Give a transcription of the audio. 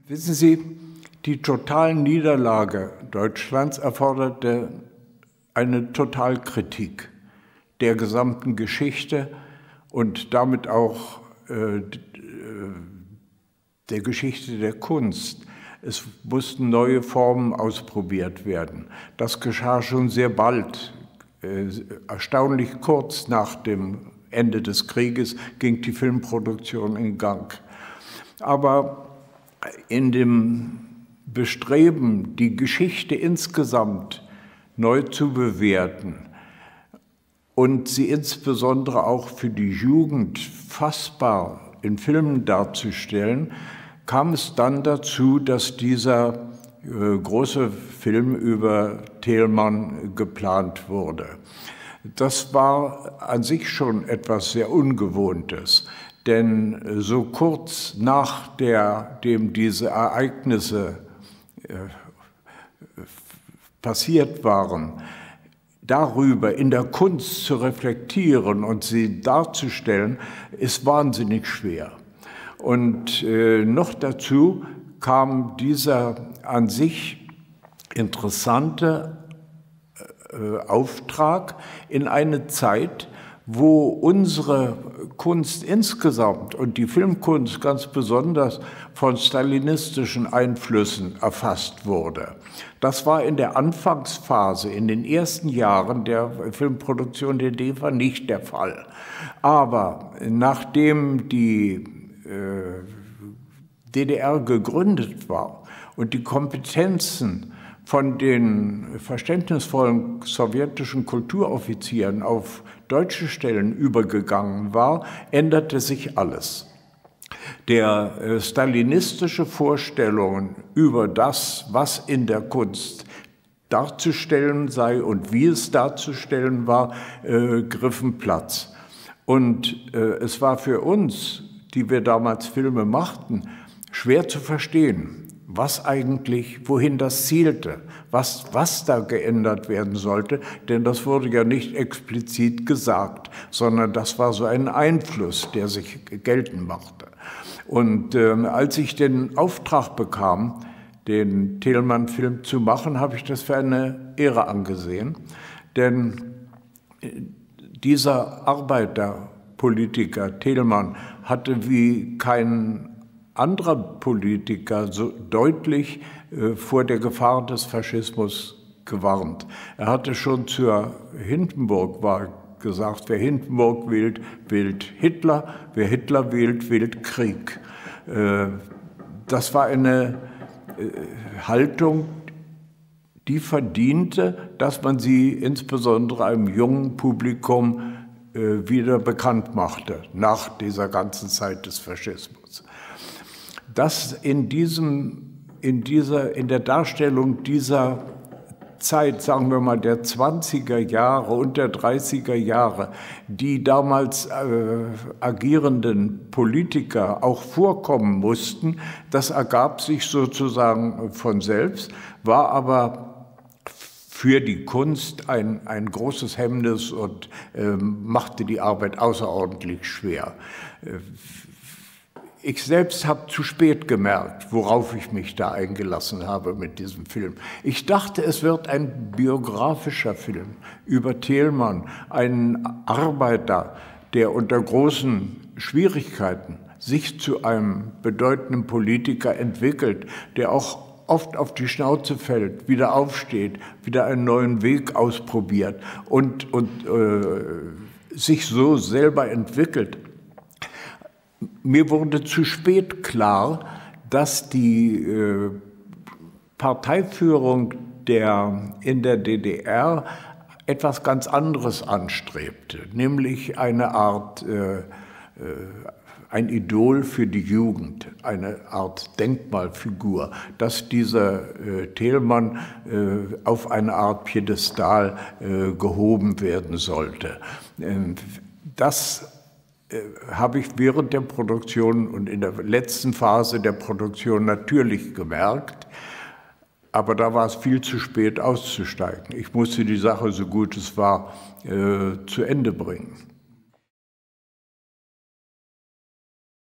Wissen Sie, die Totalniederlage Deutschlands erforderte eine Totalkritik der gesamten Geschichte und damit auch der Geschichte der Kunst. Es mussten neue Formen ausprobiert werden. Das geschah schon sehr bald. Erstaunlich kurz nach dem Ende des Krieges ging die Filmproduktion in Gang. Aber in dem Bestreben, die Geschichte insgesamt neu zu bewerten und sie insbesondere auch für die Jugend fassbar in Filmen darzustellen, kam es dann dazu, dass dieser große Film über Thälmann geplant wurde. Das war an sich schon etwas sehr Ungewohntes, denn so kurz nachdem diese Ereignisse passiert waren, darüber in der Kunst zu reflektieren und sie darzustellen, ist wahnsinnig schwer. Und noch dazu kam dieser an sich interessante Auftrag in eine Zeit, wo unsere Kunst insgesamt und die Filmkunst ganz besonders von stalinistischen Einflüssen erfasst wurde. Das war in der Anfangsphase, in den ersten Jahren der Filmproduktion der DEFA nicht der Fall. Aber nachdem die DDR gegründet war und die Kompetenzen von den verständnisvollen sowjetischen Kulturoffizieren auf deutsche Stellen übergegangen war, änderte sich alles. Der stalinistische Vorstellungen über das, was in der Kunst darzustellen sei und wie es darzustellen war, griffen Platz. Und es war für uns, die wir damals Filme machten, schwer zu verstehen, was eigentlich, wohin das zielte, was da geändert werden sollte, denn das wurde ja nicht explizit gesagt, sondern das war so ein Einfluss, der sich geltend machte. Und als ich den Auftrag bekam, den Thälmann-Film zu machen, habe ich das für eine Ehre angesehen, denn dieser Arbeiterpolitiker Thälmann hatte wie kein anderer Politiker so deutlich vor der Gefahr des Faschismus gewarnt. Er hatte schon zur Hindenburg-Wahl gesagt, wer Hindenburg wählt, wählt Hitler, wer Hitler wählt, wählt Krieg. Das war eine Haltung, die verdiente, dass man sie insbesondere einem jungen Publikum wieder bekannt machte, nach dieser ganzen Zeit des Faschismus. Dass in der Darstellung dieser Zeit, sagen wir mal der 20er Jahre und der 30er Jahre, die damals agierenden Politiker auch vorkommen mussten, das ergab sich sozusagen von selbst, war aber für die Kunst ein großes Hemmnis und machte die Arbeit außerordentlich schwer. Ich selbst habe zu spät gemerkt, worauf ich mich da eingelassen habe mit diesem Film. Ich dachte, es wird ein biografischer Film über Thälmann, einen Arbeiter, der unter großen Schwierigkeiten sich zu einem bedeutenden Politiker entwickelt, der auch oft auf die Schnauze fällt, wieder aufsteht, wieder einen neuen Weg ausprobiert und sich so selber entwickelt. Mir wurde zu spät klar, dass die Parteiführung in der DDR etwas ganz anderes anstrebte, nämlich eine Art, ein Idol für die Jugend, eine Art Denkmalfigur, dass dieser Thälmann auf eine Art Piedestal gehoben werden sollte. Das habe ich während der Produktion und in der letzten Phase der Produktion natürlich gemerkt, aber da war es viel zu spät auszusteigen. Ich musste die Sache, so gut es war, zu Ende bringen.